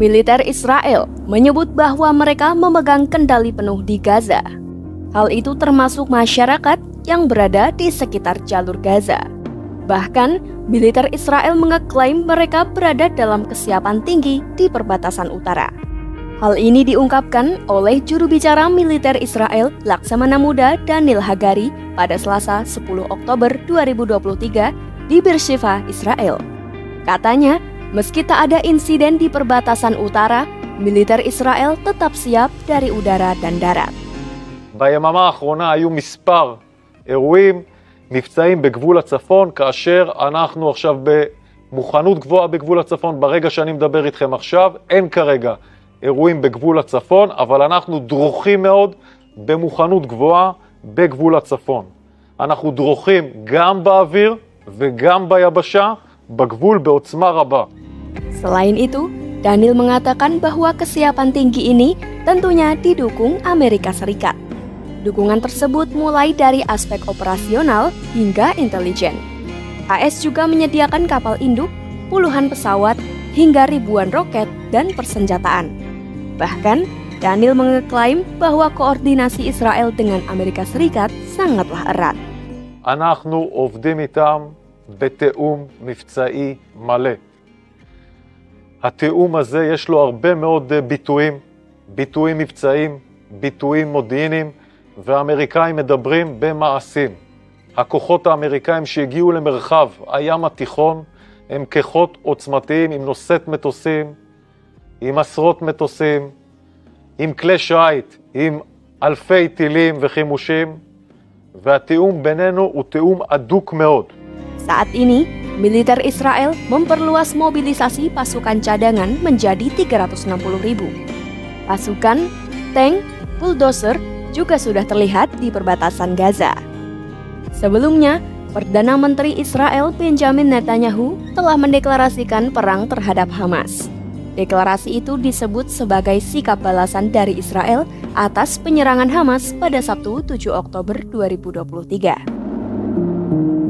Militer Israel menyebut bahwa mereka memegang kendali penuh di Gaza. Hal itu termasuk masyarakat yang berada di sekitar jalur Gaza. Bahkan, militer Israel mengeklaim mereka berada dalam kesiapan tinggi di perbatasan utara. Hal ini diungkapkan oleh juru bicara militer Israel Laksamana Muda Daniel Hagari pada Selasa 10 Oktober 2023 di Beersheva, Israel. Katanya, meski tak ada insiden di perbatasan utara, militer Israel tetap siap dari udara dan darat. ביממה האחרונה היו מספר אירועים מבצעים בגבול הצפון, כאשר אנחנו עכשיו במוכנות גבוהה בגבול הצפון. ברגע שאני מדבר איתכם עכשיו, אין כרגע אירועים בגבול הצפון, אבל אנחנו דרוכים מאוד במוכנות גבוהה בגבול הצפון. אנחנו דרוכים גם באוויר וגם ביבשה, בגבול בעוצמה רבה. Selain itu, Daniel mengatakan bahwa kesiapan tinggi ini tentunya didukung Amerika Serikat. Dukungan tersebut mulai dari aspek operasional hingga intelijen. AS juga menyediakan kapal induk, puluhan pesawat, hingga ribuan roket dan persenjataan. Bahkan, Daniel mengeklaim bahwa koordinasi Israel dengan Amerika Serikat sangatlah erat. אנחנו עובדים איתם בתיאום מבצעי מלא. התיאום הזה יש לו הרבה מאוד ביטויים מבצעיים, ביטויים מודיעיניים, והאמריקאים מדברים במעשים. הכוחות האמריקאים שהגיעו למרחב הים התיכון הם כוחות עוצמתיים עם נושאת מטוסים, עם עשרות מטוסים, עם כלי שיט, עם אלפי טילים וחימושים, והתיאום בינינו הוא תיאום הדוק מאוד. Saat ini, militer Israel memperluas mobilisasi pasukan cadangan menjadi 360.000. Pasukan, tank, bulldozer juga sudah terlihat di perbatasan Gaza. Sebelumnya, Perdana Menteri Israel Benjamin Netanyahu telah mendeklarasikan perang terhadap Hamas. Deklarasi itu disebut sebagai sikap balasan dari Israel atas penyerangan Hamas pada Sabtu 7 Oktober 2023.